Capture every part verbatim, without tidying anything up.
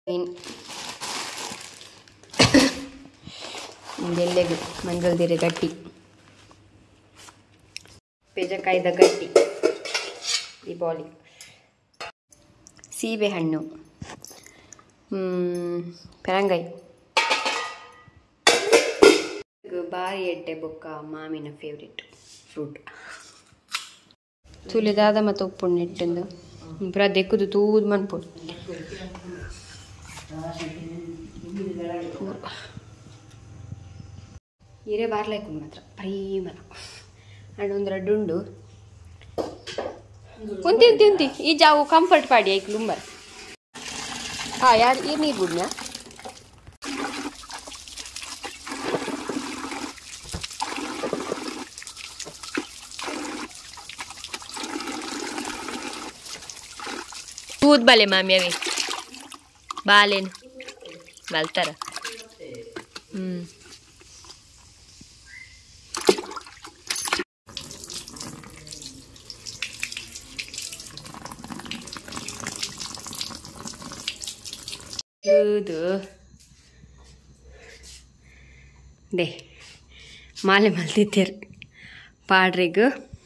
ಇದೆಲ್ಲೆಗೆ ಮಂಜಲ್ದಿರೆ ಗಟ್ಟಿ ಪೇಜಕಾಯ್ದ ಗಟ್ಟಿ ದೀಪಾವಳಿ ಸೀಬೆ ಹಣ್ಣು ಪೆರಂಗಾಯಿ ಬಾರಿ ಎಡ್ಡೆ ಬೊಕ್ಕ ಮಾಮಿನ ಫೇವ್ರೇಟ್ ಫ್ರೂಟ್ ತುಲಿದಾದ ಮತ್ತು ಉಪ್ಪು ನೆಟ್ಟಂದು ಪುರ ದೆಕ್ಕುದು ತೂದು ಮನ್ಪುಡು ಹಿರೇ ಬಾರ್ಲಾಯ್ಕು ಮಾತ್ರ ಪ್ರೀಮನ ಅಂಡ್ ಒಂದು ರಡ್ಡು ಉಂಡು ಉಂತಿ ಉಂತಿ ಉಂತಿ ಈ ಜಾವು ಕಂಫರ್ಟ್ ಪಾಡಿ ಐಕ್ ಲುಂಬರ್ ಹಾಂ ಯಾರು ಈ ನೀರು ಬಿಡ್ನ ತೂದ್ ಬಾಲೆ ಮಾಮಿ ಅವಿ ಬಾಲೇನು ಬಲ್ತಾರ ಹ್ಞೂ ಹೌದು ದೇ ಮಾಲೆ ಮಲ್ತಿದ್ದೇರು ಪಾಡ್ರಿಗೂ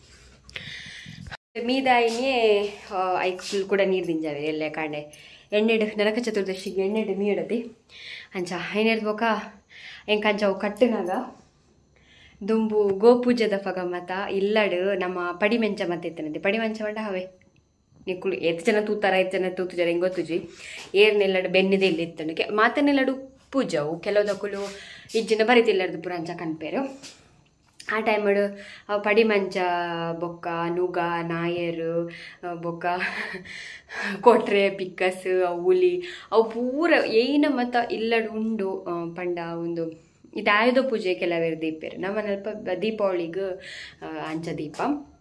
ಮೀದಾಯಿನೇ ಐಕ್ ಫುಲ್ ಕೂಡ ನೀರು ದಿಂಜಾವೆ ಎಲ್ಲೇ ಕಾಂಡೆ ಎಣ್ಣೆಡು ನರಕ ಚತುರ್ದಶಿಗೆ ಎಣ್ಣೆಡು ಮೀಡದಿ ಅಂಚ ಐನೆರ್ದು ಬೊಕ ಎಂಕ ಅಂಚವು ಕಟ್ಟಿನಾಗ ದುಂಬು ಗೋಪೂಜದ ಫಗ ಮತ ಇಲ್ಲಡು ನಮ್ಮ ಪಡಿಮೆಂಚ ಮತ್ತೆ ಇತ್ತನಂತೆ ಪಡಿಮೆಂಚ ಮಂಡ ಹವೆ ನಿಕ್ಕುಳು ಎತ್ತು ಜನ ತೂತಾರ ಐದು ಜನ ತೂತು ಜನ ಹಿಂಗೆ ಗೊತ್ತುಜಿ ಏರ್ನೆಲ್ಲಡು ಬೆನ್ನಿದೆ ಇಲ್ಲಿ ಇತ್ತಂಡು ಕೆ ಮಾತನ್ನೆಲ್ಲಡು ಪೂಜವು ಕೆಲವುದಕ್ಕೂ ಇಜ್ಜಿನ ಬರೀತಿಲ್ಲಡ್ದು ಪುರ ಅಂಚ ಕನ್ಪೇರು ಆ ಟೈಮಡು ಅವು ಪಡಿಮಂಚ ಬೊಕ್ಕ ನುಗ ನಾಯರು ಬೊಕ್ಕ ಕೊಟ್ರೆ ಪಿಕ್ಕಸ್ ಅವು ಹುಲಿ ಅವು ಪೂರ ಏನ ಮತ ಇಲ್ಲಡು ಉಂಡು ಪಂಡ ಒಂದು ಇದು ಆಯುಧ ಪೂಜೆ ಕೆಲವೇರು ದೀಪೇರು ನಮ್ಮನಲ್ಪ ದೀಪಾವಳಿಗೆ ಅಂಚ ದೀಪ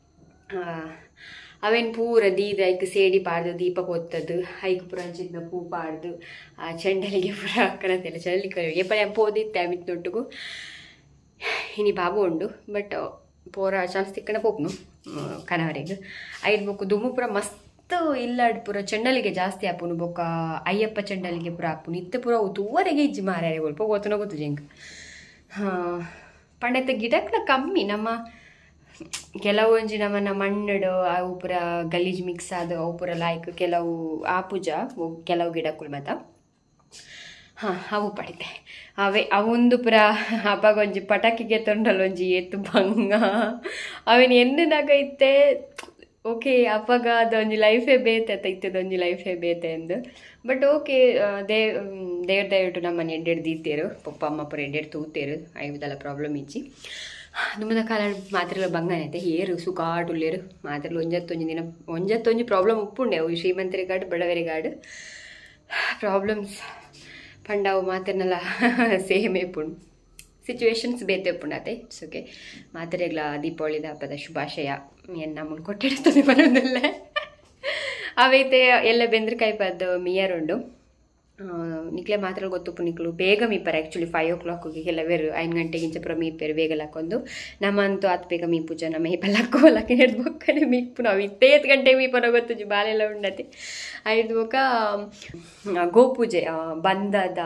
ಅವೇನು ಪೂರ ದೀದ ಐಕ್ ಸೇಡಿ ಪಾಡ್ದು ದೀಪ ಕೊತ್ತದು ಐಕ್ ಪುರ ಅಂಚಿನ ಪೂ ಪಾಡ್ದು ಆ ಚೆಂಡಲಿಗೆ ಪುರ ಕಣತೆಲ್ಲ ಚಳಿ ಎಪ್ಪಳೆ ಪೋದಿತ್ತೆ ಮಿತ್ತೊಟ್ಟಿಗೂ ಇನಿ ಬಾಬು ಉಂಡು ಬಟ್ ಪೂರ ಚಾನ್ಸ್ ತಿಕ್ಕಣ ಪೋಪ್ನು ಕನವರೆಗೆ ಐದು ಬೊಕ್ಕು ದುಮ್ಮು ಪುರ ಮಸ್ತ್ ಇಲ್ಲಾಡ್ ಪುರ ಚೆಂಡಲಿಗೆ ಜಾಸ್ತಿ ಆಪುನು ಬೊಕ್ಕ ಅಯ್ಯಪ್ಪ ಚೆಂಡಲಿಗೆ ಪುರ ಆಪುನು ಇತ್ತೆ ಪುರ ತೂವರೆಗೆ ಇಜ್ಜಿ ಮಾರ್ಯಾರೆ ಸ್ವಲ್ಪ ಗೊತ್ತನೋ ಗೊತ್ತು ಜಿಂಕ್ ಹಾಂ ಪಂಡತೆ ಗಿಡಕ್ಲ ಕಮ್ಮಿ ನಮ್ಮ ಕೆಲವು ಒಂಜಿ ನಮ್ಮನ್ನ ಮಣ್ಣಡು ಅವು ಪುರ ಗಲೀಜ್ ಮಿಕ್ಸ್ ಆದ ಅವು ಪುರ ಲಾಯ್ಕ್ ಕೆಲವು ಆ ಪೂಜಾ ಕೆಲವು ಗಿಡಕ್ಕಳು ಮತ ಹಾಂ ಅವು ಪಡಿತೆ ಅವೇ ಅವೊಂದು ಪುರ ಅಪ್ಪಾಗ ಒಂಜಿ ಪಟಾಕಿಗೆ ತೊಂಡಲ್ಲೊಂಜಿ ಎತ್ತು ಭಂಗ ಅವೇನು ಎನ್ನನಾಗ ಇತ್ತೆ ಓಕೆ ಅಪ್ಪಾಗ ಅದೊಂಜಿ ಲೈಫೇ ಬೇತೆ ಅತ್ತ ಇತ್ತದೊಂಜಿ ಲೈಫೇ ಬೇತೆ ಎಂದು ಬಟ್ ಓಕೆ ದೇ ದೇವ್ರ ದಯವಿಟ್ಟು ನಮ್ಮನ್ನು ಎಡ್ಡೆಡು ದೀತೇರು ಪಪ್ಪ ಅಮ್ಮ ಪುರ ಎಡ್ಡೆಡು ತೂತೇರು ಐವದೆಲ್ಲ ಪ್ರಾಬ್ಲಮ್ ಇಜ್ಜಿ ದುಮ್ಮದ ಕಾಲ ಮಾತ್ರೆಲ್ಲ ಬಂಗನೈತೆ ಏರು ಸುಕಾಟುಲ್ಲೇರು ಮಾತ್ರೆಲ್ಲ ಒಂಜತ್ತೊಂಜಿ ದಿನ ಒಂಜತ್ತೊಂಜಿ ಪ್ರಾಬ್ಲಮ್ ಉಪ್ಪುಂಡೆ ಅವು ಶ್ರೀಮಂತರಿಗಾಡು ಬಡವರಿಗಾಡು ಪ್ರಾಬ್ಲಮ್ಸ್ ಪಂಡವು ಮಾತನ್ನೆಲ್ಲ ಸೇಮ್ ಏಪುಂಡು ಸಿಚುವೇಶನ್ಸ್ ಬೇತೆ ಉಪ್ಪುಂಡತೆ ಇಟ್ಸ್ ಓಕೆ ಮಾತ್ರೆಗಳ ದೀಪಾವಳಿದ ಹಬ್ಬದ ಶುಭಾಶಯ ಏನು ನಮ್ಮನ್ನು ಕೊಟ್ಟಿಡ್ತದೆ ಬರೋದಲ್ಲ ಅವೈತೆ ಎಲ್ಲ ಬೆಂದ್ರಕಾಯಿ ಪದ್ದು ಮಿಯರುಂಡು ನಿಕ್ಲೆ ಮಾತ್ರ ಗೊತ್ತುಪ್ಪು ನಿಕ್ಲು ಬೇಗ ಮೀಪರು ಆ್ಯಕ್ಚುಲಿ ಫೈವ್ ಓ ಕ್ಲಾಕ್ಗೆ ಕೆಲವೇರು ಐದು ಗಂಟೆಗಿಂಚ ಪುರ ಮೀಪೇರು ಬೇಗ ಹಾಕೊಂಡು ನಮ್ಮಂತೂ ಆತ್ ಬೇಗ ಮೀ ಪೂಜೆ ನಮ್ಮ ಮೀಪಲ್ಲ ಹಾಕೋಲಕ್ಕೆ ಹಿಡ್ದು ಬೊಕ್ಕನೆ ಮೀಪು ನಾವು ಇತ್ತೈದು ಗಂಟೆಗೆ ಮೀಪನ ಗೊತ್ತು ಬಾಲೆಲ್ಲ ಉಂಡತಿ ಐದು ಬೊಕ್ಕ ಗೋಪೂಜೆ ಬಂದದ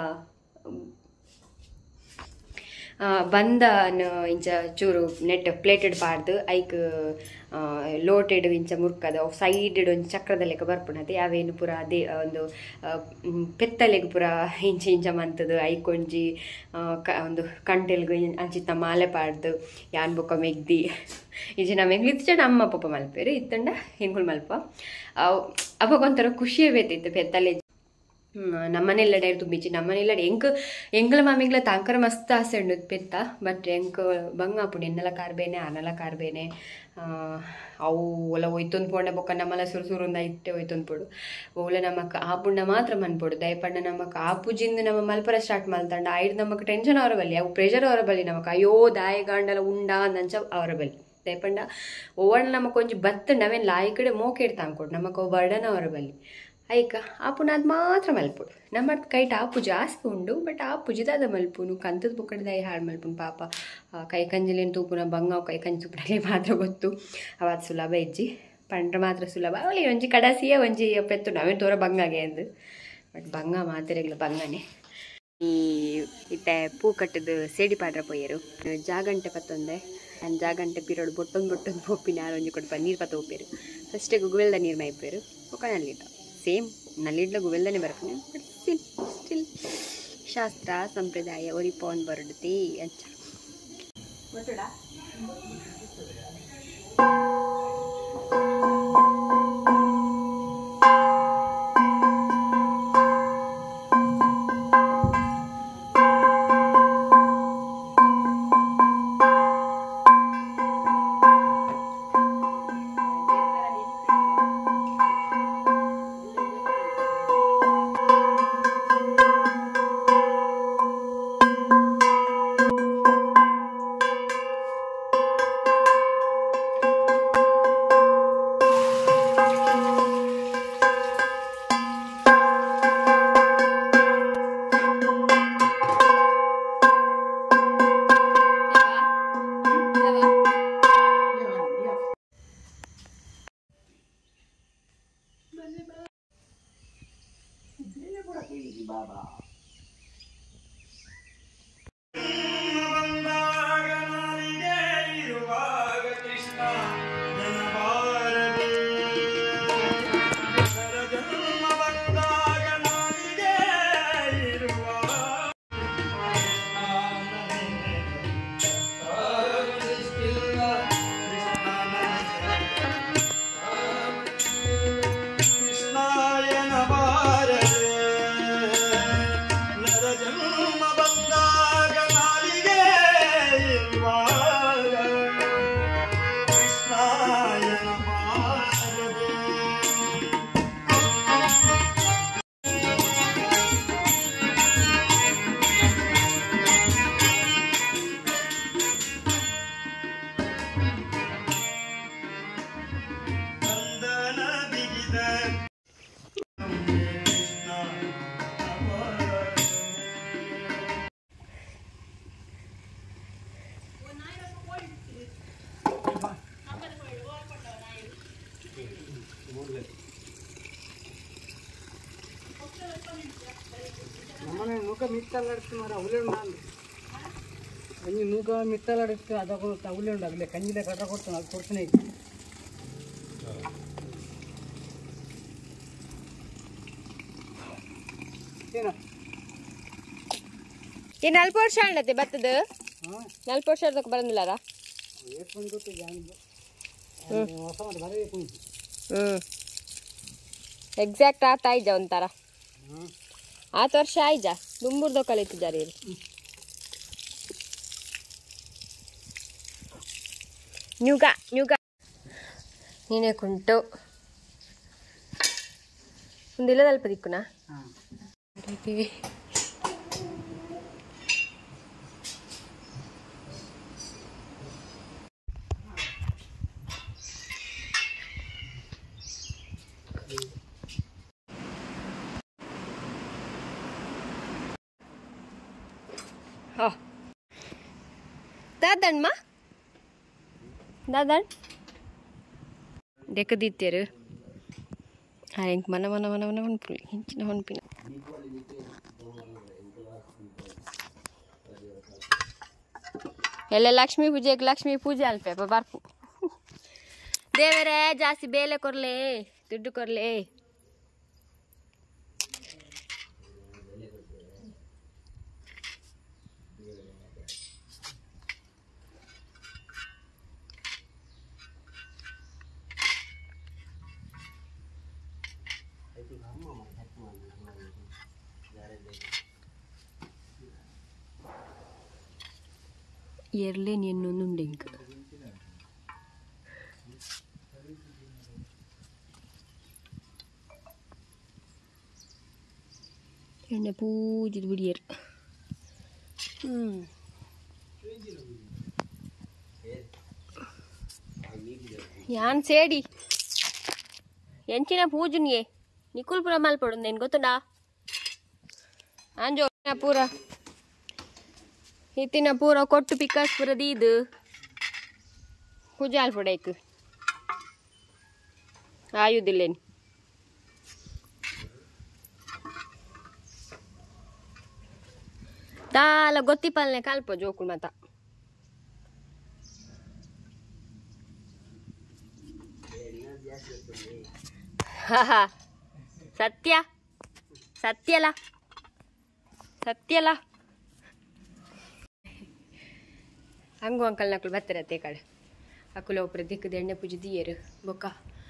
ಬಂದನ ಇಂಚ ಚೂರು ನೆಟ್ ಪ್ಲೇಟೆಡ್ ಪಾಡ್ದು ಐಕ್ ಲೋಟೆಡ್ ಇಂಚ ಮುರ್ಕದ ಸೈಡೆಡ್ ಒಂದು ಚಕ್ರದ ಲೆಕ್ಕ ಬರ್ಪುಣತೆ ಅವೇನು ಪುರ ಅದೇ ಒಂದು ಪೆತ್ತಲೆಗೆ ಪುರ ಇಂಚ ಇಂಚ ಮಂತದು ಐಕೊಂಜಿ ಕ ಒಂದು ಕಂಟೆಲ್ಗು ಅಂಚಿತ್ತ ಮಾಲೆ ಪಾಡ್ದು ಯಾನ್ ಬೊಕ್ಕ ಮೆಗ್ದಿ ಇಂಚ ನಮ್ಮ ಮೆಗ್ಲಿತ್ತ ನಮ್ಮ ಪಪ್ಪ ಮಲ್ಪೇರು ಇತ್ತಂಡ ಹೆಂಗುಳು ಮಲ್ಪ ಅವಾಗ ಒಂಥರ ಖುಷಿಯೇ ಬೇತಿತ್ತು ಪೆತ್ತಲೆ ನಮ್ಮನೆಲ್ಲಡೆ ತುಂಬಿಚ್ಚಿ ನಮ್ಮನೆಲ್ಲಡೆ ಎಂಕ್ ಎಂಗ್ಲ ಮಾಮಿಗ್ಲ ತಾಂಕರ ಮಸ್ತ್ ಆಸೆ ಉಂಡು ಪೆತ್ತ ಬಟ್ ಎಂಕ್ ಬಂಗ ಆಪುಂಡು ಎನ್ನಲ ಕಾರ್ಬೇನೆ ಆನಲ ಕಾರ್ಬೇನೆ ಅವು ಒಲ ಒಯ್ತೊಂದು ಪೋಂಡ ಬೊಕ್ಕ ನಮ್ಮಲ್ಲ ಸುರು ಸುರುಂದ ಇಟ್ಟೆ ಒಯ್ತೊಂದು ಪೋಡು ಓಲ ನಮಕ್ ಆಪುಂಡ ಮಾತ್ರ ಮನ್ಪೋಡು ದಯಪಂಡ ನಮಕ್ ಆಪುಜಿಂದ ನಮ್ಮ ಮಲ್ಪರ ಸ್ಟಾರ್ಟ್ ಮಲ್ತಂಡ ಐದು ನಮಕ್ ಟೆನ್ಷನ್ ಅವರ ಬಲ್ಲಿ ಅವು ಪ್ರೆಷರ್ ಅವರ ಬಲ್ಲಿ ನಮಕ್ ಅಯ್ಯೋ ದಾಯ ಗಾಂಡಲ ಉಂಡಾ ಅಂದಂಚ ಅವರ ಬಲ್ಲಿ ದಯಪಂಡ ಓವಣ್ಣ ನಮಕ್ ಒಂಜಿ ಬತ್ತ ನಾವೇನು ಲಾಯಿ ಕಡೆ ಮೋಕೆಡ್ ತಾಂಕೊಡು ನಮಕ್ ಅವು ಬರ್ಡನ ಅವರ ಬಲ್ಲಿ ಐಕ ಆಪುನ ಅದು ಮಾತ್ರ ಮಲ್ಪುಡು ನಮ್ಮ ಕೈಟ್ ಆಪು ಜಾಸ್ತಿ ಉಂಡು ಬಟ್ ಆ ಪುಜಿದಾದ ಮಲ್ಪುನು ಕಂತದ ಬುಕ್ಕಡದಾಯಿ ಹಾಳು ಮಲ್ಪುನು ಪಾಪ ಕೈ ಕಂಜಲೇನು ತೂಪುನ ಬಂಗಾವು ಕೈ ಕಂಜಿ ತುಪ್ಪಡಲಿ ಮಾತ್ರ ಗೊತ್ತು ಅವಾದ ಸುಲಭ ಇಜ್ಜಿ ಪಂಡ್ರ ಮಾತ್ರ ಸುಲಭ ಅವಳಿ ಒಂಜಿ ಕಡಸಿಯೇ ಒಂಜಿ ಪೆತ್ತು ನಾವೇನು ತೋರ ಬಂಗಾಗೆ ಅಂದು ಬಟ್ ಬಂಗ ಮಾತೆರೆಗ್ಲ ಬಂಗನೆ ಈ ಇತ್ತೆ ಪೂ ಕಟ್ಟದು ಸೇಡಿ ಪಾಡ್ರ ಪೋಯರು ಜಾಗಂಟೆ ಪತ್ತೊಂದೆ ನಾನು ಜಾಗಂಟೆ ಪಿರೋಡು ಬೊಟ್ಟೊಂದು ಬೊಟ್ಟೊಂದು ಪೋಪಿನ ಯಾರು ಒಂಜಿ ಕೊಟ್ಟು ನೀರು ಪತ್ತ ಹೋಗ್ಪೇರು ಫಸ್ಟೇ ಗುಗುವೆಲ್ದ ನೀರು ಮೈಪೇರು ಒಕ್ಕ ನಲ್ಲಿಡ್ಡ ಸೇಮ್ ನಲ್ಲಿಡ್ಲ ಗುವೆಲ್ದನೆ ಬರ್ತೀನಿ ಬಟ್ ಸ್ಟಿಲ್ ಸ್ಟಿಲ್ ಶಾಸ್ತ್ರ ಸಂಪ್ರದಾಯ ಒರಿ ಪವನ್ ಬರಡುತ್ತಿ ಅಂಚ ಗೊತ್ತಡ ನಮ್ಮನೆ ನೂಕ ಮಿತ್ತಲ್ಲಾಡ್ತು ಮಾರ ಅವಲೇ ಉಂಡು ಒಂಜಿ ನೂಕ ಮಿತ್ತಲ್ಲಾಡಿತ್ತು ಅದಕ್ಕೆ ಅವಲೇ ಉಂಡು ಅಲ್ಲೇ ಕಂಜಿಲೆ ಕಟ್ಟ ಕೊಡ್ತಾನೆ ಅದು ಕೊಡ್ತಾನೆ ಏನ ಈ ನಲ್ಪು ವರ್ಷ ಆಂಡತೆ ಬರ್ತದ ನಲ್ಪು ವರ್ಷ ಅದಕ್ಕೆ ಬರಂದಿಲ್ಲಾರ ಏಟ್ಕೊಂಡು ಗೊತ್ತು ಜಾನಿದ್ದು ಹೊಸ ಮಾಡಿ ಬರಬೇಕು ಹ್ಞೂ ಎಕ್ಸಾಕ್ಟ್ ಆತ ಆಯ್ಜ ಒಂಥರ ಆತ ವರ್ಷ ಆಯ್ಜ ದುಂಬುರ್ದೋ ಕಲಿತಿದ್ದಾರೆ ನ್ಯೂಗ ನ್ಯೂಗ ನೀನೇ ಕುಂಟು ಒಂದಿಲ್ಲ ಸ್ವಲ್ಪ ದಿಕ್ಕುನಾ Oh. Dadan ma? Dadan? Deka diteru. Hari mana mana mana mana mana pun hinci nahan pina. Hele Lakshmi puja Lakshmi puja alpe babarku. Devere jasi bele korle, tuddu korle. Yerle niennonnundi inka enne poojidu bidiyer hmm yan sedi ಎಂಚಿನ ಪೂಜುನಿಯೇ ನಿಕುಲ್ಪುರ ಮಲ್ಪಡುಂದು ಏನು ಗೊತ್ತುಂಡಾ ಅಂಜೋ ಪೂರ ಇತ್ತಿನ ಪೂರ ಕೊಟ್ಟು ಪಿಕಾಸ್ ಪೂರ ದೀದು ಪೂಜೆ ಅಲ್ಪಡೈಕು ಆಯುದಿಲ್ಲೇನು ತಾಲ ಗೊತ್ತಿಪ್ಪಲ್ನೆ ಕಲ್ಪ ಜೋಕುಲ್ ಮತ ಸತ್ಯ ಸತ್ಯಲ್ಲ ಸತ್ಯಲ್ಲ ಹಂಗು ಅಂಕಲ್ ನಕಲು ಬರ್ತಾರೆ ಅತ್ತೆ ಕಡೆ ಅಕ್ಕುಲ ಒಬ್ಬರು ದಿಕ್ಕದ ಎಣ್ಣೆ ಪೂಜೆ ದಿಯರು ಬೊಕ್ಕ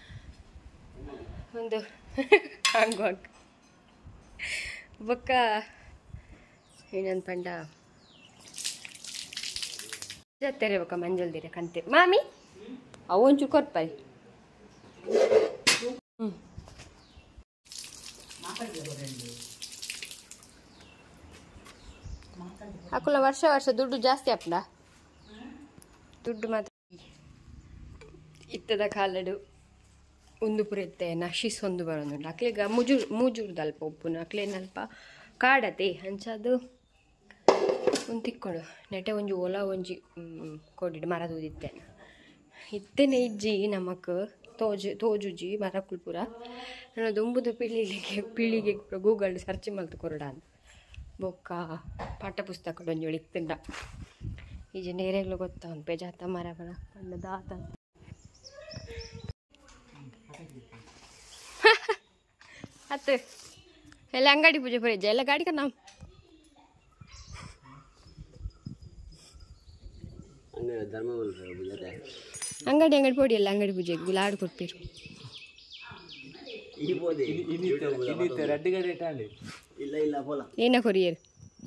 ಒಂದು ಹಂಗು ಅಂಕ ಬೊಕ್ಕ ಏನಂತ ಪಂಡ ಜತ್ತರೆ ಬೊಕ್ಕ ಮಂಜಲ್ದಿರ ಕಂತೆ ಮಾಮಿ ಅವು ಒಂಚೂರು ಕೊಟ್ಪಾಯಿ ಹ್ಞೂ ಅಕ್ಕುಲ ವರ್ಷ ವರ್ಷ ದುಡ್ಡು ಜಾಸ್ತಿ ಅಪ್ಪಡ ದುಡ್ಡು ಮಾತ್ರ ಇತ್ತದ ಕಾಲಡು ಒಂದು ಪುರ ಇತ್ತೆ ನಶಿಸ್ ಒಂದು ಬರೋದುಂಟು ಅಕ್ಲೆಗ ಮುಜೂರ್ ಮೂಜೂರ್ದಲ್ಪ ಉಪ್ಪುನ ಅಕ್ಲೇನಲ್ಪ ಕಾಡತೆ ಹಂಚದು ಒಂದು ತಿಕ್ಕೊಂಡು ನೆಟೆ ಒಂಜಿ ಒಲ ಒಂಜಿ ಕೊಡಿಡು ಮರ ತೂದಿತ್ತೆ ಇತ್ತೇನೆ ಇಜ್ಜಿ ನಮಕ್ ತೋಜು ತೋಜುಜಿ ಮರ ಕುಲ್ಪುರ ನಾನು ದುಂಬುದು ಪಿಳಿಗೆ ಪಿಳಿಗೆ ಗೂಗಲ್ ಸರ್ಚ್ ಮಲ್ತು ಕೊರಡ ಅಂತ ಬೊಕ್ಕ ಪಾಠ ಪುಸ್ತಕ ಒಂಜೋಳಿ ಇತ್ತಿಂಡ ಈಜೆ ನೇರೆಗ್ಲು ಗೊತ್ತಾ ಒಂದು ಪೇಜಾತ ಮರ ಬರ ಪಂಡ ದಾತ ಅತ್ತು ಎಲ್ಲ ಅಂಗಡಿ ಪೂಜೆ ಪುರಿಜ್ಜ ಎಲ್ಲ ಗಾಡಿ ನಾವು ಅಂಗಡಿ ಅಂಗಡಿ ಪೋಡಿ ಎಲ್ಲ ಅಂಗಡಿ ಪೂಜೆಗೆ ಲಾಡು ಕೊಡ್ತೀರು ಏನ ಕೊರಿಯರ್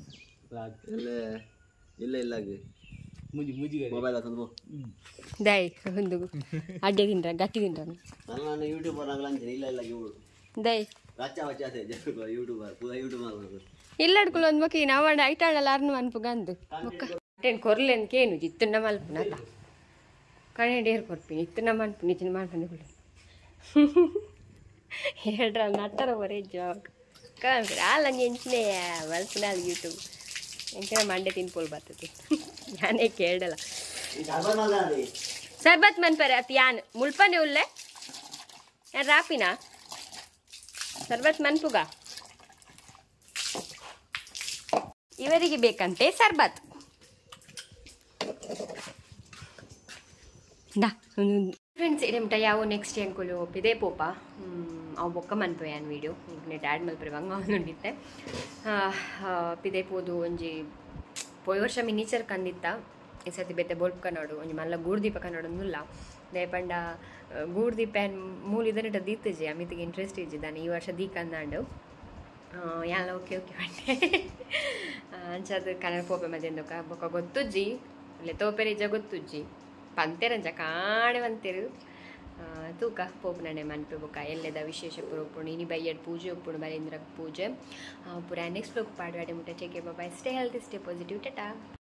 ದೈ ಒಂದು ಅಡ್ಡೆ ತಿಂದ್ರ ಗಟ್ಟಿ ತಿಂದ್ರ ದೈ ಇಲ್ಲ ಅಡ್ಕೊಳು ಒಂದು ಮಕ್ಕಿ ನಾವು ಐತಾಳಲ್ಲ ಅರ್ನು ಅನ್ಪು ಗಂದು ಟೆನ್ ಕೊರ್ಲೆ ಅನ್ಕೇನು ಇತ್ತನ್ನ ಮಲ್ಪುನ ಅಲ್ಲ ಕಣೆ ಕೊರ್ಪಿನಿ ಇತ್ತನ್ನ ಮನ್ಪು ನಿಚಿನ ಮಾಡ್ಕೊಂಡು ಹೇಳ್ರ ನಟ್ಟರ ಬರೀ ಜಾಗ್ ಕಾಣ್ರಿ ಅಲ್ಲ ಎಂಚನೆ ಮಲ್ಪುನ ಅಲ್ಲಿ ಯೂಟ್ಯೂಬ್ ಎಂಚಿನ ಮಂಡೆ ತಿನ್ಪೋಲ್ ಬರ್ತದೆ ನಾನೇ ಕೇಳಲ್ಲ ಸರ್ಬತ್ ಮನ್ಪರೆ ಅತ್ ಯಾನ್ ಮುಲ್ಪನೆ ಉಲ್ಲೆ ಯಾನ್ ರಾಪಿನ ಸರ್ಬತ್ ಮನ್ಪುಗ ಇವರಿಗೆ ಬೇಕಂತೆ ಸರ್ಬತ್ ನಾ ಫ್ರೆಂಡ್ಸ್ ಇಡಮಟ ಯಾವ ನೆಕ್ಸ್ಟ್ ಅಂಕುಲು ಪಿದೆ ಪೋಪ ಅವು ಬೊಕ್ಕ ಮನ್ಪೋಯಾನ್ ವೀಡಿಯೋ ನೆಟ್ ಆ್ಯಡ್ ಮಲ್ಪರೆ ಹಂಗ ಅವನುಂಡಿತ್ತೆ ಪಿದೆ ಪೋದು ಒಂಜಿ ಪೋಯ್ ವರ್ಷ ಮಿನಿಚರ್ ಕಂದಿತ್ತ ಈ ಸರ್ತಿ ಬೆತ್ತೆ ಬೋಲ್ಪ್ ಕನ್ನೋಡು ಒಂಜಿ ಮಲ್ಲ ಗೂಡ್ದೀಪ ಕನ್ನೋಡೊಂದುಲ್ಲ ದೇಪಂಡ ಗೂಡ್ದೀಪ ಮೂಲಿದನಿಟ ದೀತಜಿ ಅಮಿತಿಗೆ ಇಂಟ್ರೆಸ್ಟ್ ಇಜ್ಜಿದ್ದಾನೆ ಈ ವರ್ಷ ದೀಕ್ ಅಂದಾಂಡು ಎಲ್ಲ ಓಕೆ ಓಕೆ ಬಂಡೆ ಅಂಚದು ಕನ್ನಡ ಪೋಪೆ ಮಧ್ಯ ಬೊಕ್ಕ ಗೊತ್ತುಜ್ಜಿ ಅಲ್ಲೇ ತೋಪೆರಿಜ ಗೊತ್ತುಜ್ಜಿ ಪಂತೆರಂಚ ಕಾಣೆ ಬಂತೆರು ತೂಕ ಪೋಪುನನೆ ಮನ್ಪೆ ಬೊಕ್ಕ ಎಲ್ಲೆದ ವಿಶೇಷ ಪುರ ಉಪ್ಪುಂಡು ಇನಿ ಬೈಯಡ್ ಪೂಜೆ ಉಪ್ಪುಂಡು ಬಲೇಂದ್ರ ಪೂಜೆ ಪುರ ನೆಕ್ಸ್ಟ್ ಬ್ಲಾಗ್ ಪಾಡ್ವಾಡೆ ಮುಟ್ಟ ಚೆಕ್ಕೆ bye stay healthy stay positive Tata.